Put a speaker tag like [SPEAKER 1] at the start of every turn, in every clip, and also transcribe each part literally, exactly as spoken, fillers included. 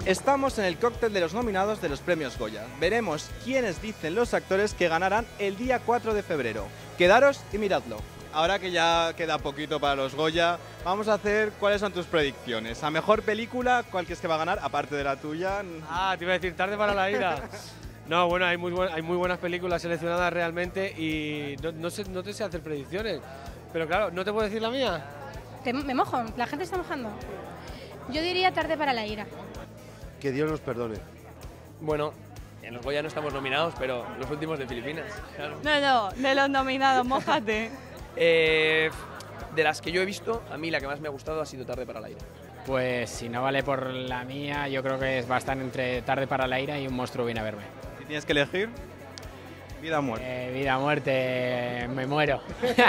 [SPEAKER 1] Estamos en el cóctel de los nominados de los premios Goya. Veremos quiénes dicen los actores que ganarán el día cuatro de febrero. Quedaros y miradlo. Ahora que ya queda poquito para los Goya, vamos a hacer cuáles son tus predicciones. A mejor película, ¿cuál crees que va a ganar? Aparte de la tuya.
[SPEAKER 2] Ah, te iba a decir Tarde para la ira. No, bueno, hay muy, buen, hay muy buenas películas seleccionadas realmente y no, no, sé, no te sé hacer predicciones. Pero claro, ¿no te puedo decir la mía?
[SPEAKER 3] Te, me mojo, la gente está mojando. Yo diría Tarde para la ira.
[SPEAKER 4] Que Dios nos perdone.
[SPEAKER 5] Bueno, en los Goya no estamos nominados, pero los últimos de Filipinas. Claro.
[SPEAKER 6] No, no, de los nominados, mójate.
[SPEAKER 5] Eh, de las que yo he visto, a mí la que más me ha gustado ha sido Tarde para la ira.
[SPEAKER 7] Pues si no vale por la mía, yo creo que es bastante entre Tarde para la ira y Un monstruo viene a verme.
[SPEAKER 1] Si tienes que elegir, vida o muerte.
[SPEAKER 7] Eh, vida o muerte, me muero.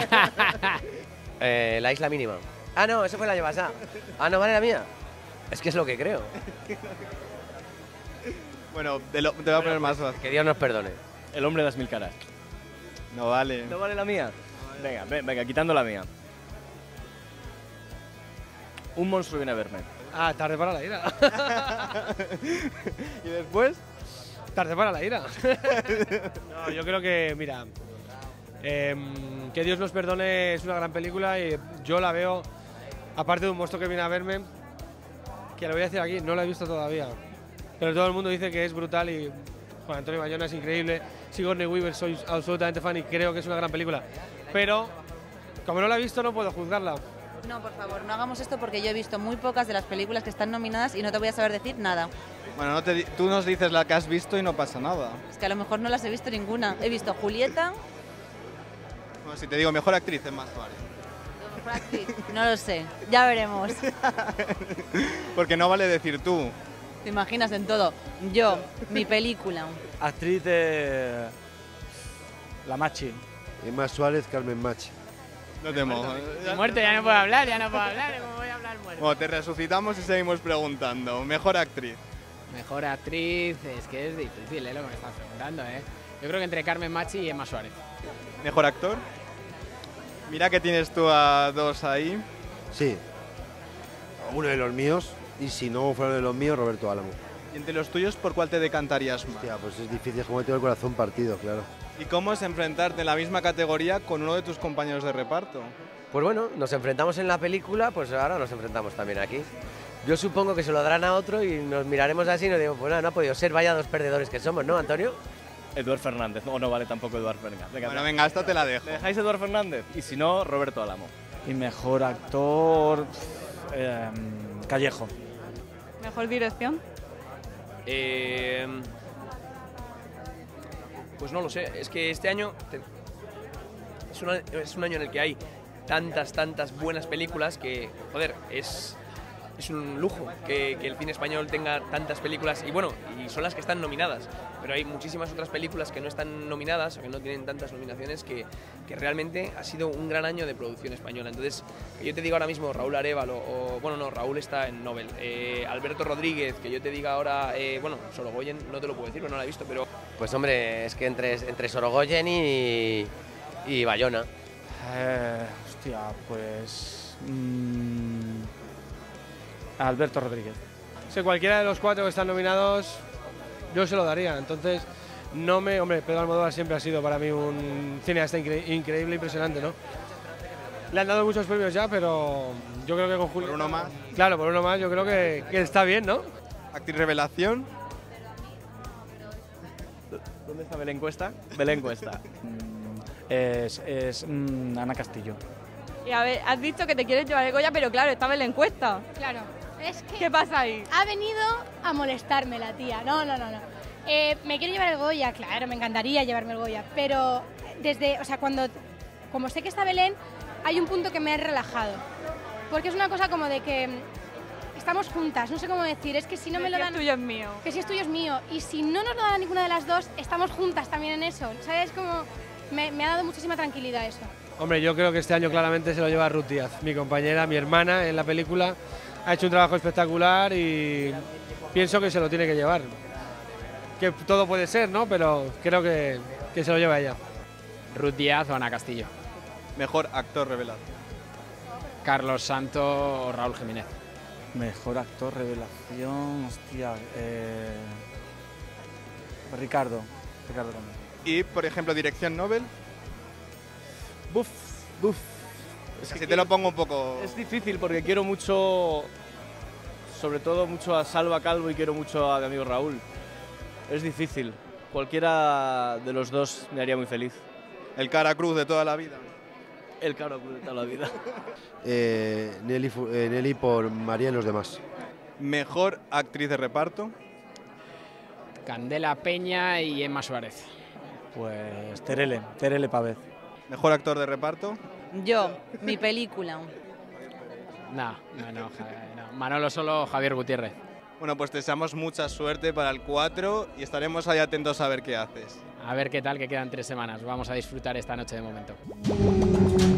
[SPEAKER 8] eh, la isla mínima. Ah, no, eso fue el año pasado. Ah, no vale la mía. Es que es lo que creo.
[SPEAKER 1] Bueno, te, lo, te voy a poner más fácil.
[SPEAKER 8] Que Dios nos perdone.
[SPEAKER 9] El hombre de las mil caras.
[SPEAKER 1] No vale.
[SPEAKER 9] ¿No vale la mía? Venga, venga, quitando la mía. Un monstruo viene a verme.
[SPEAKER 2] Ah, Tarde para la ira.
[SPEAKER 1] ¿Y después?
[SPEAKER 2] Tarde para la ira. No, yo creo que, mira, eh, Que Dios nos perdone es una gran película y yo la veo, aparte de Un monstruo que viene a verme, que lo voy a decir aquí, no la he visto todavía, pero todo el mundo dice que es brutal y Juan Antonio Bayona es increíble, Sigourney Weaver soy absolutamente fan y creo que es una gran película, pero como no la he visto no puedo juzgarla.
[SPEAKER 6] No, por favor, no hagamos esto porque yo he visto muy pocas de las películas que están nominadas y no te voy a saber decir nada.
[SPEAKER 1] Bueno, no te, tú nos dices la que has visto y no pasa nada.
[SPEAKER 6] Es que a lo mejor no las he visto ninguna. He visto Julieta.
[SPEAKER 1] Bueno, si te digo mejor actriz, es más Suárez.
[SPEAKER 6] Mejor actriz, no lo sé, ya veremos.
[SPEAKER 1] Porque no vale decir tú.
[SPEAKER 6] Te imaginas en todo. Yo, mi película.
[SPEAKER 9] Actriz de... La Machi.
[SPEAKER 4] Emma Suárez, Carmen Machi.
[SPEAKER 1] No te mojo.
[SPEAKER 7] Muerto, ya no puedo hablar, ya no puedo hablar, ¿cómo voy a hablar muerto?
[SPEAKER 1] Bueno, te resucitamos y seguimos preguntando. Mejor actriz.
[SPEAKER 7] Mejor actriz, es que es difícil, ¿eh? Lo que me estás preguntando, ¿eh? Yo creo que entre Carmen Machi y Emma Suárez.
[SPEAKER 1] Mejor actor. Mira que tienes tú a dos ahí.
[SPEAKER 4] Sí. Uno de los míos, y si no fuera de los míos, Roberto Álamo.
[SPEAKER 1] Y entre los tuyos, ¿por cuál te decantarías más?
[SPEAKER 4] Hostia, pues es difícil, como tengo el corazón partido, claro.
[SPEAKER 1] ¿Y cómo es enfrentarte en la misma categoría con uno de tus compañeros de reparto?
[SPEAKER 8] Pues bueno, nos enfrentamos en la película, pues ahora nos enfrentamos también aquí. Yo supongo que se lo darán a otro y nos miraremos así y nos digo, pues nada, no ha podido ser, vaya dos perdedores que somos, ¿no, Antonio?
[SPEAKER 9] Eduard Fernández. No, no vale tampoco Eduard Fernández. Venga,
[SPEAKER 1] Bueno, venga, esta te la dejo.
[SPEAKER 9] ¿Le dejáis Eduard Fernández? Y si no, Roberto Álamo.
[SPEAKER 10] Y mejor actor... Eh, Callejo.
[SPEAKER 6] Mejor dirección.
[SPEAKER 5] Eh, pues no lo sé, es que este año te, es, una, es un año en el que hay tantas, tantas buenas películas que, joder, es... Es un lujo que, que el cine español tenga tantas películas y bueno, y son las que están nominadas, pero hay muchísimas otras películas que no están nominadas o que no tienen tantas nominaciones que, que realmente ha sido un gran año de producción española. Entonces, que yo te diga ahora mismo Raúl Arévalo, o bueno, no, Raúl está en Nobel, eh, Alberto Rodríguez, que yo te diga ahora, eh, bueno, Sorogoyen no te lo puedo decir, no la he visto, pero...
[SPEAKER 8] Pues hombre, es que entre, entre Sorogoyen y, y Bayona.
[SPEAKER 10] Eh, hostia, pues... Mmm, Alberto Rodríguez.
[SPEAKER 2] Si cualquiera de los cuatro que están nominados, yo se lo daría. Entonces, no me... Hombre, Pedro Almodóvar siempre ha sido para mí un cineasta incre increíble, impresionante, ¿no? Le han dado muchos premios ya, pero yo creo que con Julio...
[SPEAKER 1] ¿Por uno más?
[SPEAKER 2] Claro, por uno más, yo creo que, que está bien, ¿no?
[SPEAKER 1] Actriz revelación.
[SPEAKER 9] ¿Dónde está Belén Cuesta? Belén Cuesta.
[SPEAKER 10] Es, es mm, Ana Castillo.
[SPEAKER 6] Y a ver, has dicho que te quieres llevar el Goya, pero claro, estaba en la encuesta.
[SPEAKER 3] Claro. Es que
[SPEAKER 6] ¿Qué pasa ahí?
[SPEAKER 3] ha venido a molestarme la tía. No, no, no, no. Eh, me quiero llevar el Goya, claro, me encantaría llevarme el Goya, pero desde, o sea, cuando, como sé que está Belén, hay un punto que me ha relajado. Porque es una cosa como de que estamos juntas, no sé cómo decir, es que si no me lo dan...
[SPEAKER 6] Que si es tuyo es mío.
[SPEAKER 3] Que si es tuyo es mío. Y si no nos lo dan a ninguna de las dos, estamos juntas también en eso. ¿Sabes? Como me, me ha dado muchísima tranquilidad eso.
[SPEAKER 2] Hombre, yo creo que este año claramente se lo lleva Ruth Díaz, mi compañera, mi hermana en la película. Ha hecho un trabajo espectacular y pienso que se lo tiene que llevar. Que todo puede ser, ¿no? Pero creo que, que se lo lleva ella.
[SPEAKER 7] Ruth Díaz o Ana Castillo.
[SPEAKER 1] Mejor actor revelado.
[SPEAKER 7] Carlos Santo o Raúl Jiménez.
[SPEAKER 10] Mejor actor, revelación, hostia. Eh... Ricardo. Ricardo también.
[SPEAKER 1] Y, por ejemplo, dirección Nobel.
[SPEAKER 9] Buf, buf.
[SPEAKER 1] Es que si te lo pongo un poco...
[SPEAKER 9] Es difícil porque quiero mucho, sobre todo mucho a Salva Calvo y quiero mucho a mi amigo Raúl. Es difícil. Cualquiera de los dos me haría muy feliz.
[SPEAKER 1] El cara cruz de toda la vida.
[SPEAKER 9] El cara cruz de toda la vida.
[SPEAKER 4] Eh, Nelly, fu- eh, Nelly por María y los demás.
[SPEAKER 1] Mejor actriz de reparto.
[SPEAKER 7] Candela Peña y Emma Suárez.
[SPEAKER 10] Pues Terele, Terele Pavez.
[SPEAKER 1] Mejor actor de reparto.
[SPEAKER 6] Yo, mi película.
[SPEAKER 7] No, no, no, Ja- no. Manolo Solo, Javier Gutiérrez.
[SPEAKER 1] Bueno, pues te deseamos mucha suerte para el cuatro y estaremos ahí atentos a ver qué haces.
[SPEAKER 7] A ver qué tal, que quedan tres semanas. Vamos a disfrutar esta noche de momento.